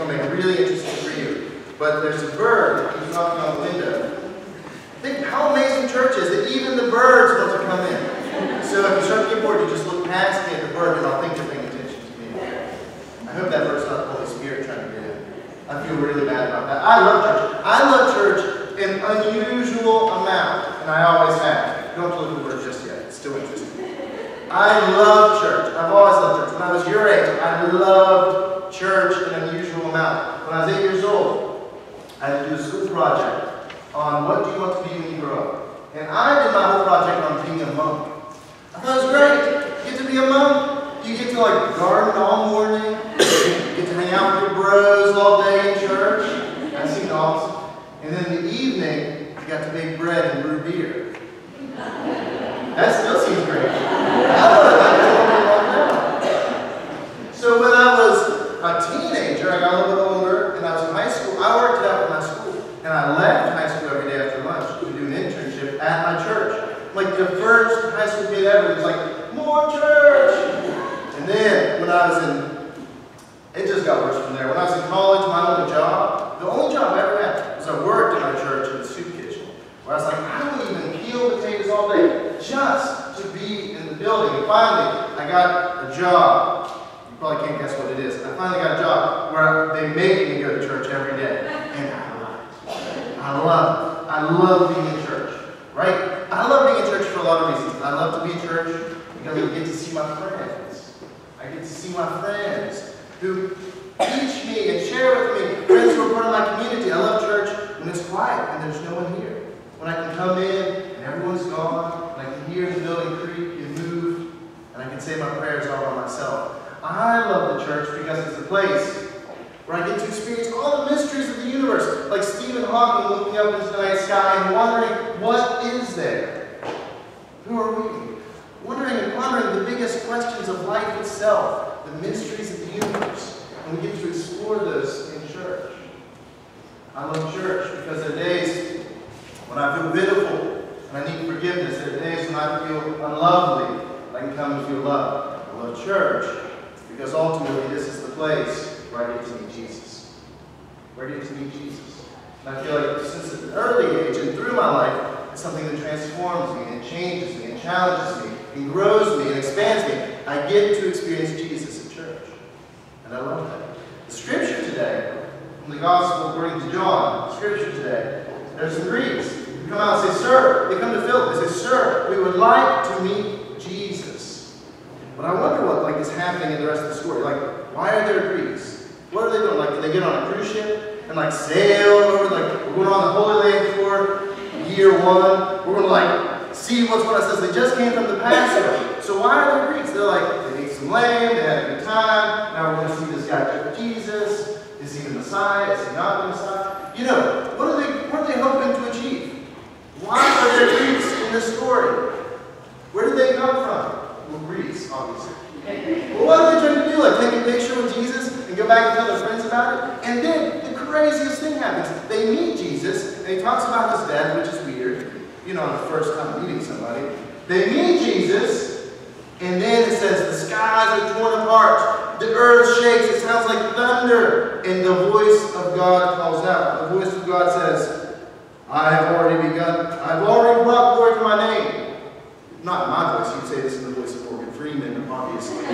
will make it really interesting for you. But there's a bird who's knocking on the window. Think how amazing church is that even the birds want to come in. So if you start to get bored, you just look past me at the bird and I'll think you're paying attention to me. I hope that bird's not the Holy Spirit trying to get in. I feel really bad about that. I love church. I love church in unusual amount, and I always have. You don't have to look at the word just yet. It's still interesting. I love church. I've always loved church. When I was your age, I loved church in an unusual amount. When I was 8 years old, I had to do a school project on what do you want to be when you grow up. And I did my whole project on being a monk. I thought it was great. You get to be a monk. You get to like garden all morning. You get to hang out with your bros all day in church. That seemed awesome. And then in the evening, you got to bake bread and brew beer. That still seems great. So when I was a teenager, I got a little bit older, and I was in high school. I worked it out with my school. And I left high school every day after lunch to do an internship at my church. Like the first high school kid ever, it was like, more church! And then when I was in, it just got worse from there. When I was in college, my only job, the only job I ever had, was I worked at my church in the soup kitchen. Where I was like, I don't even peel potatoes all day just to be in the building. And finally, I got a job. You probably can't guess what it is. I finally got a job where they make me go to church every day. And I love being in church, right? I love being in church for a lot of reasons. I love to be in church because I get to see my friends. I get to see my friends who teach me and share with me, friends who are part of my community. I love church when it's quiet and there's no one here. When I can come in and everyone's gone, and I can hear the building creak and move, and I can say my prayers all by myself. I love the church because it's a place where I get to experience all the mysteries of the universe, like Stephen Hawking looking up into the night sky and wondering, what is there? Who are we? Wondering and pondering the biggest questions of life itself, the mysteries of the universe. And we get to explore those in church. I love church because there are days when I feel pitiful and I need forgiveness. There are days when I feel unlovely and I can come and feel loved. I love church because ultimately this is the place where I get to meet Jesus. Where I get to meet Jesus. And I feel like since an early age and through my life, it's something that transforms me and changes me and challenges me and grows me and expands me. I get to experience Jesus in church. And I love that. The scripture today, from the Gospel according to John, the scripture today, there's some Greeks who come out and say, sir, they come to Philip and say, sir, we would like to meet Jesus. But I wonder what is happening in the rest of the story. Why are there Greeks? What are they doing? Do they get on a cruise ship and sail over? We're going on the Holy Land tour, year one. We're going to see what's what it says. They just came from the Passover. So why are there Greeks? They're they ate some lamb, they had a good time. Now we're going to see this guy, Jesus. Is he the Messiah? Is he not the Messiah? What are they hoping to achieve? Why are there Greeks in this story? Where did they come from? Well, Greece, obviously. Well, what are they trying to do? Take a picture with Jesus and go back and tell their friends about it? And then the craziest thing happens. They meet Jesus, and he talks about his death, which is weird. The first time meeting somebody. They meet Jesus, and then it says the skies are torn apart. The earth shakes. It sounds like thunder. And the voice of God calls out. The voice of God says, I have already begun. I've already brought glory to my name. Not my voice. You'd say this in the voice of Morgan Freeman, obviously.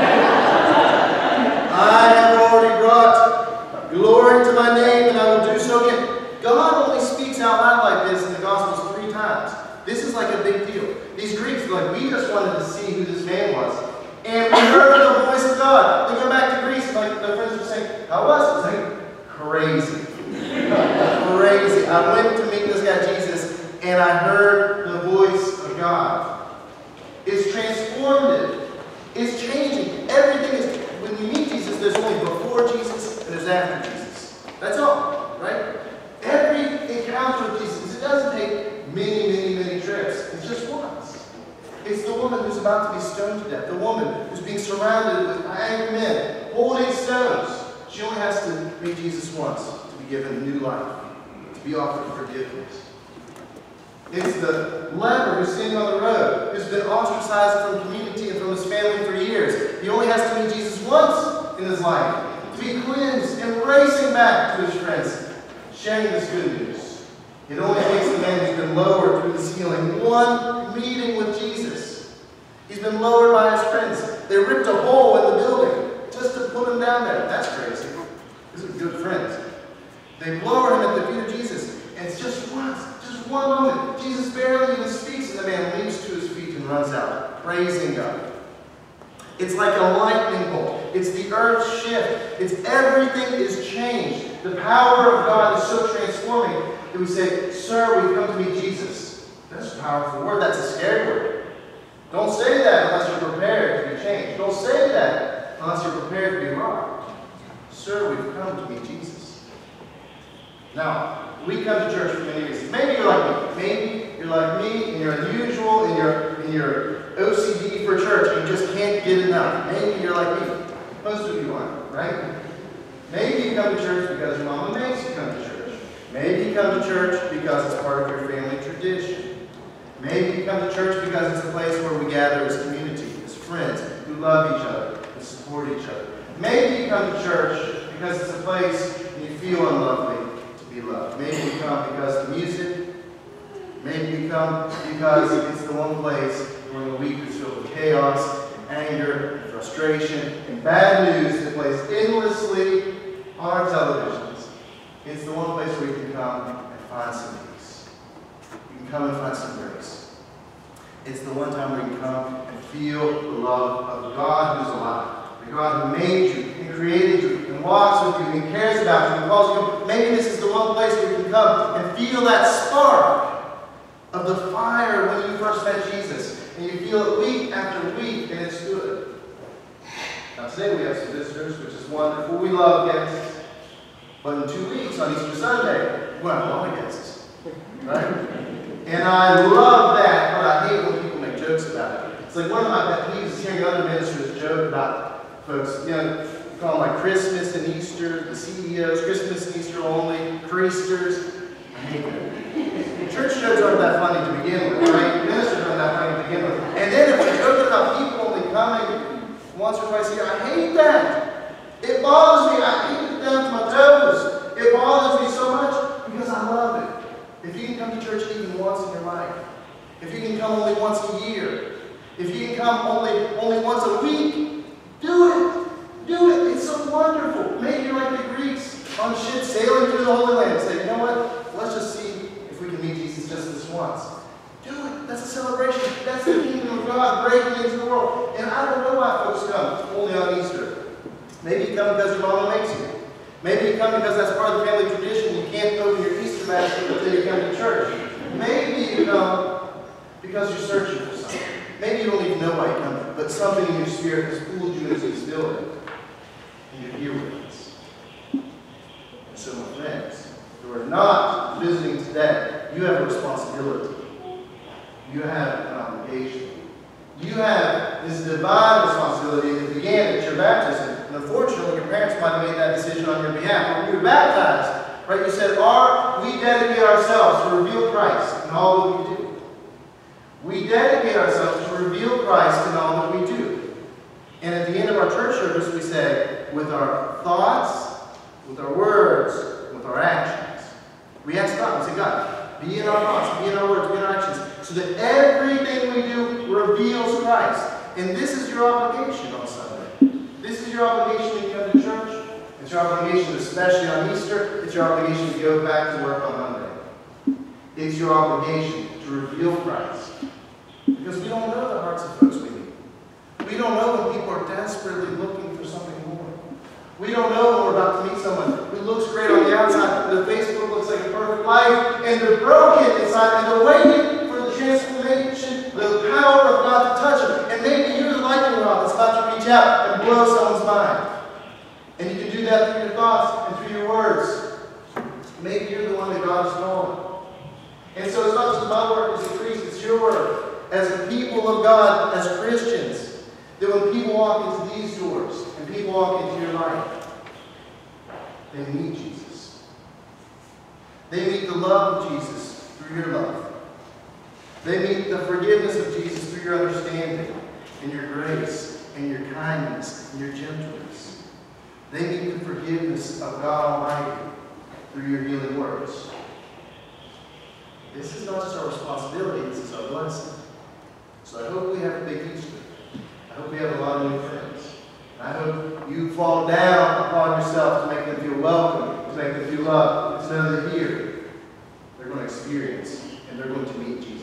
I have already brought glory to my name, and I will do so again. God only speaks out loud like this in the Gospels 3 times. This is a big deal. These Greeks are we just wanted to see who this man was. And we heard the voice of God. They go back to Greece, and their friends were saying, how was it? It's crazy. Crazy. I went to meet this guy, Jesus, and I heard the voice of God. It's transformative. It's changing. Everything is, when you meet Jesus, there's only before Jesus and there's after Jesus. That's all, right? Every encounter with Jesus, it doesn't take many trips. It's just once. It's the woman who's about to be stoned to death. The woman who's being surrounded with angry men, holding stones. She only has to meet Jesus once to be given new life, to be offered forgiveness. It's the leper who's sitting on the road, who's been ostracized from community and from his family for years. He only has to meet Jesus once in his life to be cleansed and racing back to his friends, sharing this good news. It only takes a man who's been lowered through the ceiling, one meeting with Jesus. He's been lowered by his friends. They ripped a hole in the building just to put him down there. That's crazy. These are good friends. They lower him at the feet of Jesus. And it's just once, just one moment. Jesus barely even speaks, and the man leaps to his feet and runs out, praising God. It's like a lightning bolt. It's the earth's shift. It's everything is changed. The power of God is so transforming that we say, "Sir, we've come to meet Jesus." That's a powerful word. That's a scary word. Don't say that unless you're prepared to be changed. Don't say that unless you're prepared to be rocked. Sir, we've come to meet Jesus. Now, we come to church for many reasons. Maybe you're like me. Maybe you're like me and you're unusual and you're OCD for church and you just can't get enough. Maybe you're like me. Most of you aren't, right? Maybe you come to church because your mama makes you come to church. Maybe you come to church because it's part of your family tradition. Maybe you come to church because it's a place where we gather as community, as friends who love each other and support each other. Maybe you come to church because it's a place and you feel unlovely to be loved. Maybe you come because of the music. Maybe you come because it's the one place during the week that's filled with chaos, anger, and frustration, and bad news that plays endlessly on our televisions. It's the one place where you can come and find some peace. You can come and find some grace. It's the one time where you can come and feel the love of God who's alive. The God who made you and created you and walks with you and cares about you and calls you. Maybe this is the one place where you can come and feel that spark of the fire when you first met Jesus. And you feel it week after week, and it's good. Now today we have some visitors, which is wonderful. We love guests. But in 2 weeks, on Easter Sunday, we're going to have a lot of guests. Right? And I love that, but I hate when people make jokes about it. It's like one of my pet peeves is hearing other ministers joke about folks, you call them like Christmas and Easter, the CEOs, Christmas and Easter only, Creasters. I hate that. Church jokes aren't that funny to begin with, right? Ministers aren't that funny to begin with. And then if we joke about people only coming once or twice a year, I hate that. It bothers me. I hate it down to my toes. It bothers me so much because I love it. If you can come to church even once in your life, if you can come only once a year, if you can come only once a week, do it. Do it. It's so wonderful. Maybe you're like the Greeks on a ship sailing through the Holy Land. Say, you know what? Let's just see if we can meet Jesus just this once. Do it. That's a celebration. That's the kingdom of God breaking into the world. And I don't know why folks come only on Easter. Maybe you come because your mama makes you. Maybe you come because that's part of the family tradition. You can't open your Easter basket until you come to church. Maybe you come because you're searching for something. Maybe you don't even know why you come, but something in your spirit has pulled you into this building. And you're here with us. And so, my friends, who are not visiting today, you have a responsibility. You have an obligation. You have this divine responsibility that began at your baptism. And unfortunately, your parents might have made that decision on your behalf. When you were baptized, right, you said, we dedicate ourselves to reveal Christ in all that we do. We dedicate ourselves to reveal Christ in all that we do. And at the end of our church service, we say, with our thoughts, with our words, with our actions. We ask God, we say, God, be in our thoughts, be in our words, be in our actions, so that everything we do reveals Christ. And this is your obligation on Sunday. This is your obligation when you come to church. It's your obligation, especially on Easter. It's your obligation to go back to work on Monday. It's your obligation to reveal Christ. Because we don't know the hearts of folks we meet. We don't know when people are desperately looking for something more. We don't know when we're about to meet someone who looks great on the outside, their Facebook looks like a perfect life, and they're broken inside, and they're waiting for the transformation, the power of God to touch them. And maybe you're the lightning rod that's about to reach out and blow someone's mind. And you can do that through your thoughts and through your words. Maybe you're the one that God is calling. And so it's not just my work as a priest, it's your work as a people of God, as Christians, that when people walk into these doors and people walk into your life, they meet Jesus. They meet the love of Jesus through your love. They meet the forgiveness of Jesus through your understanding and your grace and your kindness and your gentleness. They meet the forgiveness of God Almighty through your healing works. This is not just our responsibility, this is our blessing. So I hope we have a big Easter. I hope we have a lot of new friends. And I hope you fall down upon yourself to make them feel welcome, to make them feel loved, to know they're here. They're going to experience, and they're going to meet Jesus.